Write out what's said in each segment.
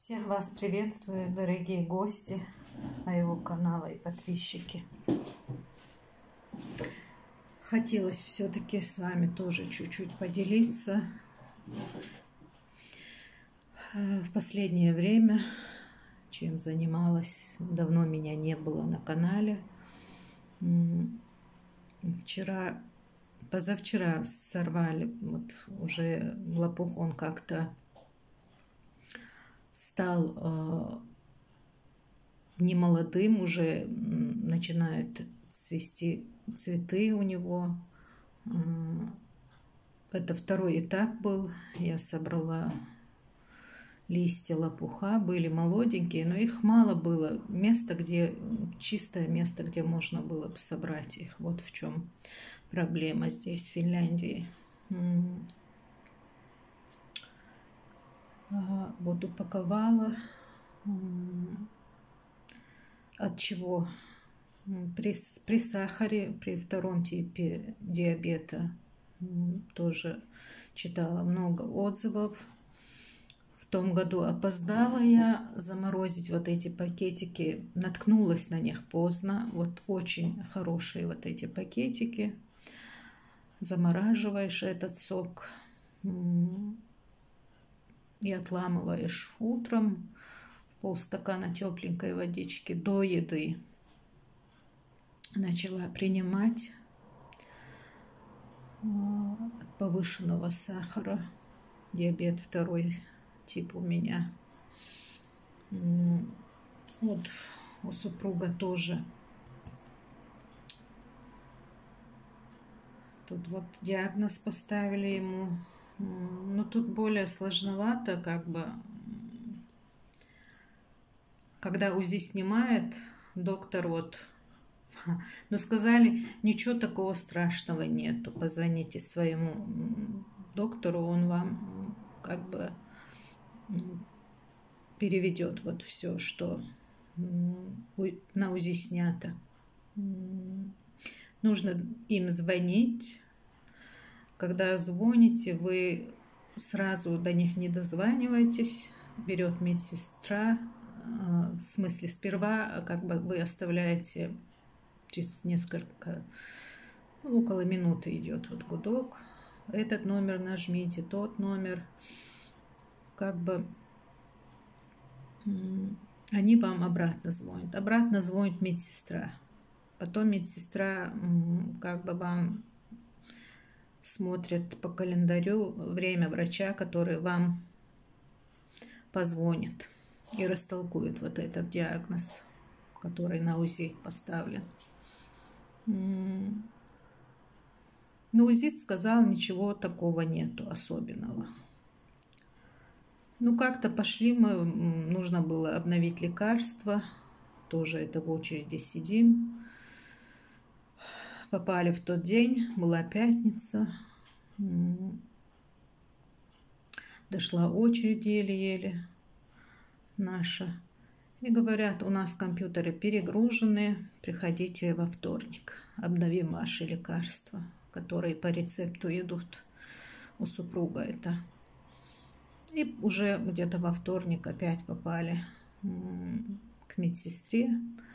Всех вас приветствую, дорогие гости моего канала и подписчики. Хотелось все-таки с вами тоже чуть-чуть поделиться. В последнее время, чем занималась, давно меня не было на канале. Позавчера сорвали, вот уже лопух, он как-то стал немолодым, уже начинают цвести цветы у него. Это второй этап был. Я собрала листья лопуха, были молоденькие, но их мало было. Чистое место, где можно было бы собрать их. Вот в чем проблема здесь, в Финляндии. Вот упаковала. От чего? При сахаре, при втором типе диабета тоже читала много отзывов. В том году опоздала я заморозить вот эти пакетики, наткнулась на них поздно. Вот очень хорошие вот эти пакетики. Замораживаешь этот сок и отламываешь утром полстакана тепленькой водички до еды. Начала принимать от повышенного сахара. Диабет второй тип у меня. Вот у супруга тоже. Тут вот диагноз поставили ему. Но тут более сложновато, как бы. Когда УЗИ снимает, доктор но сказали, ничего такого страшного нету. Позвоните своему доктору, он вам как бы переведет вот все, что на УЗИ снято. Нужно им звонить. Когда звоните, вы сразу до них не дозваниваетесь. Берет медсестра. В смысле, сперва как бы вы оставляете через несколько, около минуты идет вот гудок. Этот номер нажмите, тот номер. Как бы они вам обратно звонят. Обратно звонит медсестра. Потом медсестра как бы вам смотрит по календарю время врача, который вам позвонит и растолкует вот этот диагноз, который на УЗИ поставлен. Но УЗИ сказал, ничего такого нету особенного. Как-то пошли мы, нужно было обновить лекарства, тоже это в очереди сидим. Попали в тот день, была пятница, дошла очередь еле-еле наша. И говорят, у нас компьютеры перегружены, приходите во вторник, обновим ваши лекарства, которые по рецепту идут у супруга это. И уже где-то во вторник опять попали к медсестре.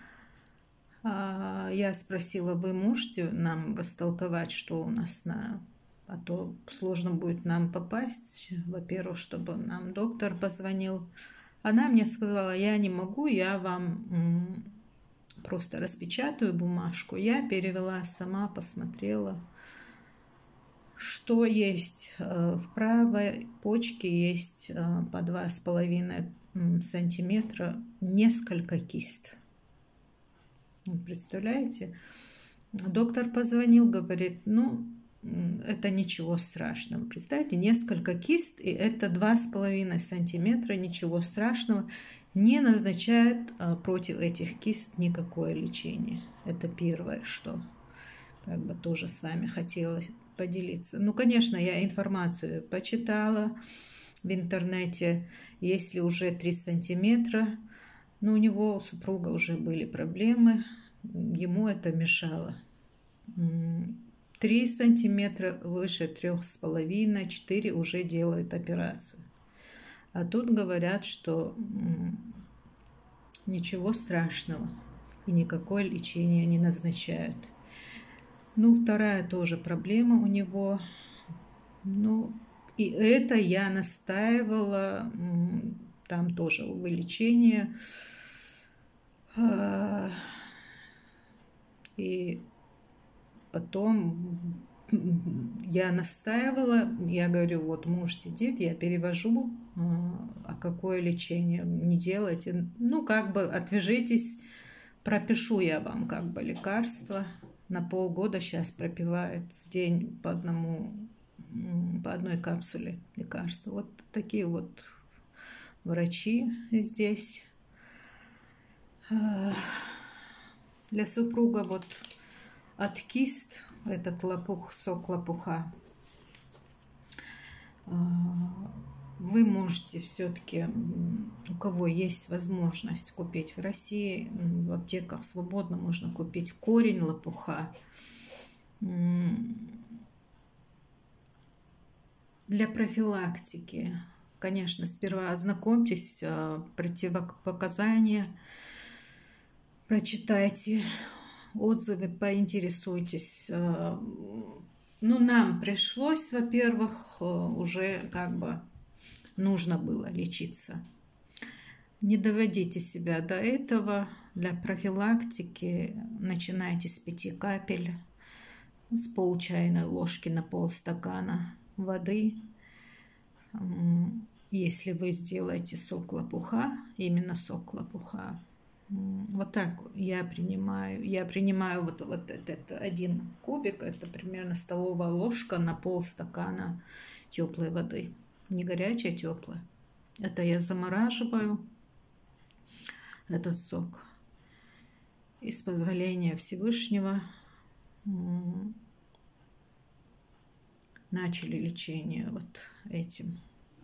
Я спросила, вы можете нам растолковать, что у нас А то сложно будет нам попасть. Во-первых, чтобы нам доктор позвонил. Она мне сказала, я не могу, я вам просто распечатаю бумажку. Я перевела сама, посмотрела, что есть в правой почке, есть по 2,5 сантиметра несколько кист. Представляете? Доктор позвонил, говорит, это ничего страшного. Представьте, несколько кист, и это 2,5 сантиметра, ничего страшного. Не назначают против этих кист никакое лечение. Это первое, что как бы тоже с вами хотела поделиться. Конечно, я информацию почитала в интернете. Если уже 3 сантиметра, но у него, у супруга уже были проблемы, ему это мешало. 3 сантиметра выше 3,5, 4 уже делают операцию. А тут говорят, что ничего страшного и никакое лечение не назначают. Ну, вторая тоже проблема у него. Ну, и это я настаивала, там тоже вылечение. И потом я настаивала, я говорю, вот муж сидит, я перевожу, а какое лечение не делайте. Ну, как бы отвяжитесь, пропишу я вам как бы лекарства. На полгода сейчас пропивает в день по одной капсуле лекарства. Вот такие вот врачи здесь. Для супруга вот от кист этот лопух, сок лопуха. Вы можете все-таки, у кого есть возможность купить в России, в аптеках свободно можно купить корень лопуха. Для профилактики, конечно, сперва ознакомьтесь, противопоказания, прочитайте отзывы, поинтересуйтесь. Ну, нам пришлось, во-первых, уже как бы нужно было лечиться. Не доводите себя до этого. Для профилактики начинайте с 5 капель, с пол чайной ложки на полстакана воды. Если вы сделаете сок лопуха, именно сок лопуха, вот так я принимаю. Я принимаю вот этот 1 кубик, это примерно столовая ложка на полстакана теплой воды. Не горячая, а теплая. Это я замораживаю, этот сок. И с позволения Всевышнего начали лечение вот этим.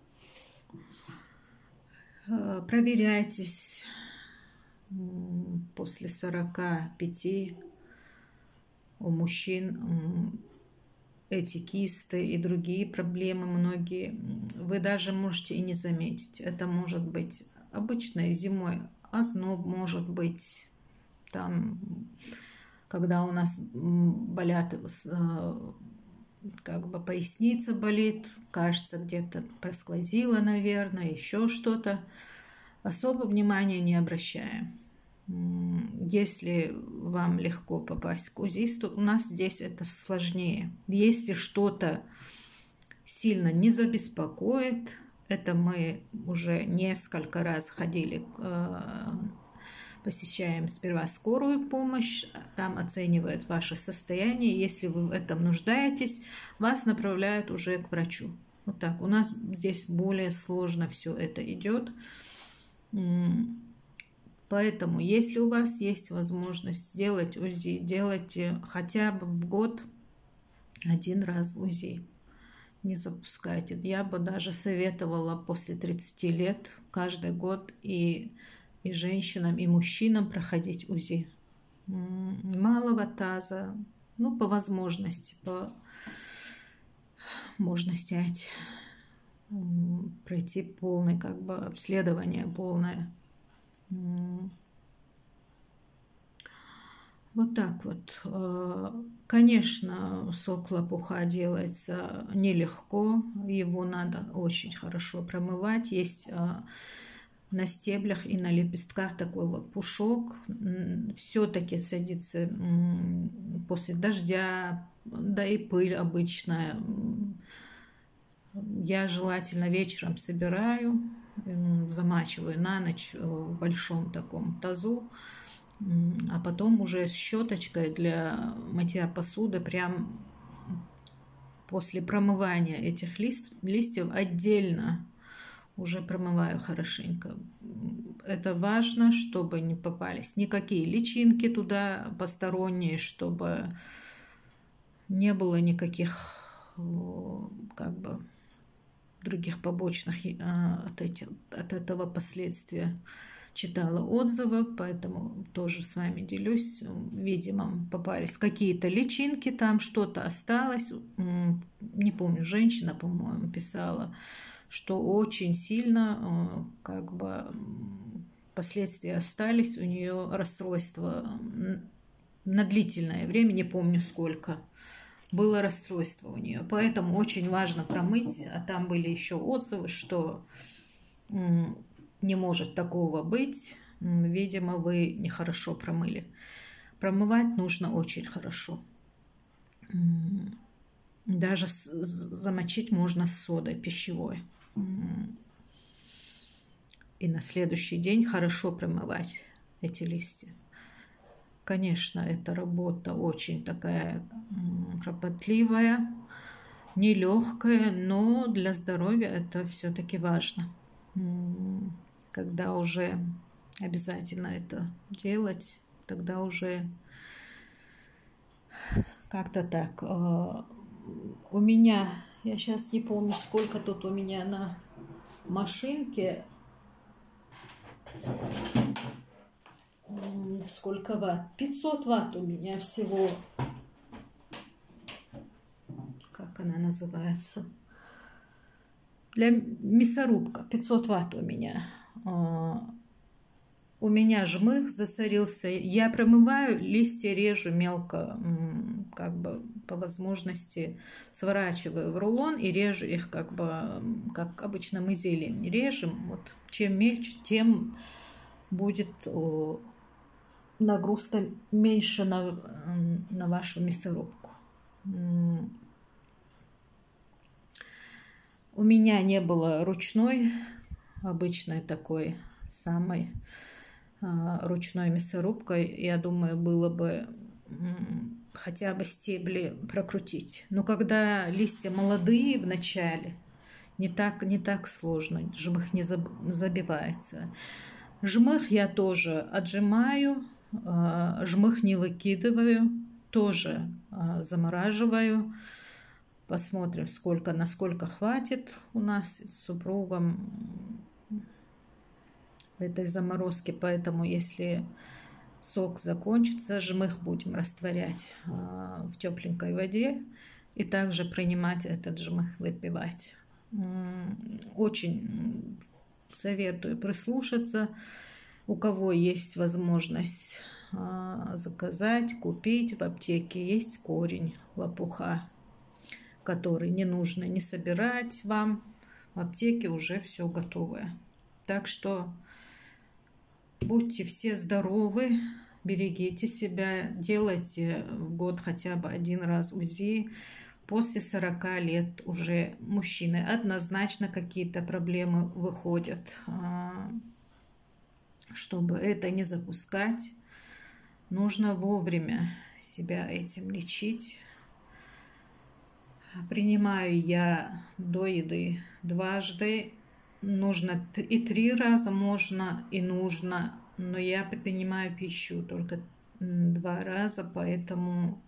Проверяйтесь. После 45 у мужчин эти кисты и другие проблемы многие вы даже можете и не заметить. Это может быть обычной зимой озноб, может быть там, когда у нас болят, как бы поясница болит, кажется, где-то просквозило, наверное, еще что-то. Особо внимания не обращаем. Если вам легко попасть к узисту, у нас здесь это сложнее. Если что-то сильно не забеспокоит, это мы уже несколько раз ходили, посещаем сперва скорую помощь, там оценивают ваше состояние. Если вы в этом нуждаетесь, вас направляют уже к врачу. Вот так. У нас здесь более сложно все это идет. Поэтому, если у вас есть возможность сделать УЗИ, делайте хотя бы в год 1 раз УЗИ. Не запускайте. Я бы даже советовала после 30 лет каждый год и женщинам, и мужчинам проходить УЗИ. Малого таза, ну, по возможности, можно снять, пройти полное, как бы, обследование полное. Вот так вот. Конечно, сок лопуха делается нелегко, его надо очень хорошо промывать. Есть на стеблях и на лепестках такой вот пушок. Все-таки садится после дождя, да и пыль обычная. Я желательно вечером собираю, замачиваю на ночь в большом таком тазу, а потом уже с щеточкой для мытья посуды прям после промывания этих листьев отдельно уже промываю хорошенько. Это важно, чтобы не попались никакие личинки туда посторонние, чтобы не было никаких как бы других побочных от этого последствия. Читала отзывы, поэтому тоже с вами делюсь. Видимо, попались какие-то личинки, там что-то осталось. Не помню, женщина, по-моему, писала, что очень сильно как бы последствия остались, у нее расстройство на длительное время, не помню сколько, было расстройство у нее. Поэтому очень важно промыть, а там были еще отзывы, что не может такого быть, видимо, вы нехорошо промыли. Промывать нужно очень хорошо. Даже замочить можно с содой пищевой. И на следующий день хорошо промывать эти листья. Конечно, эта работа очень такая кропотливая, нелегкая, но для здоровья это все-таки важно. Когда уже обязательно это делать, тогда уже как-то так. У меня, я сейчас не помню, сколько тут у меня на машинке, сколько ватт, 500 ватт у меня всего, как она называется, для мясорубка, 500 ватт у меня. У меня жмых засорился, я промываю, листья режу мелко, как бы по возможности сворачиваю в рулон и режу их как бы, как обычно мы зелень режем. Вот чем мельче, тем будет нагрузка меньше на вашу мясорубку. У меня не было ручной, обычной такой самой ручной мясорубкой. Я думаю, было бы хотя бы стебли прокрутить. Но когда листья молодые в начале, не так сложно, жмых не забивается. Жмых я тоже отжимаю, жмых не выкидываю, тоже замораживаю. Посмотрим, насколько хватит у нас с супругом этой заморозки. Поэтому, если сок закончится, жмых будем растворять в тепленькой воде и также принимать этот жмых, выпивать. Очень советую прислушаться. У кого есть возможность заказать, купить, в аптеке есть корень лопуха, который не нужно не собирать вам. В аптеке уже все готовое. Так что будьте все здоровы, берегите себя, делайте в год хотя бы один раз УЗИ. После 40 лет уже мужчины однозначно какие-то проблемы выходят. Чтобы это не запускать, нужно вовремя себя этим лечить. Принимаю я до еды дважды. Нужно и 3 раза, можно и нужно, но я принимаю пищу только 2 раза, поэтому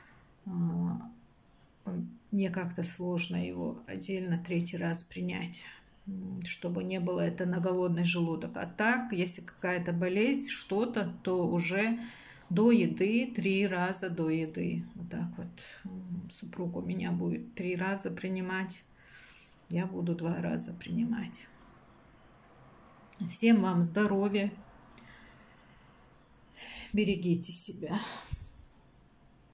мне как-то сложно его отдельно 3-й раз принять, чтобы не было это на голодный желудок. А так, если какая-то болезнь, что-то, то уже до еды, 3 раза до еды. Вот так вот. Супруг у меня будет 3 раза принимать, я буду 2 раза принимать. Всем вам здоровья, берегите себя.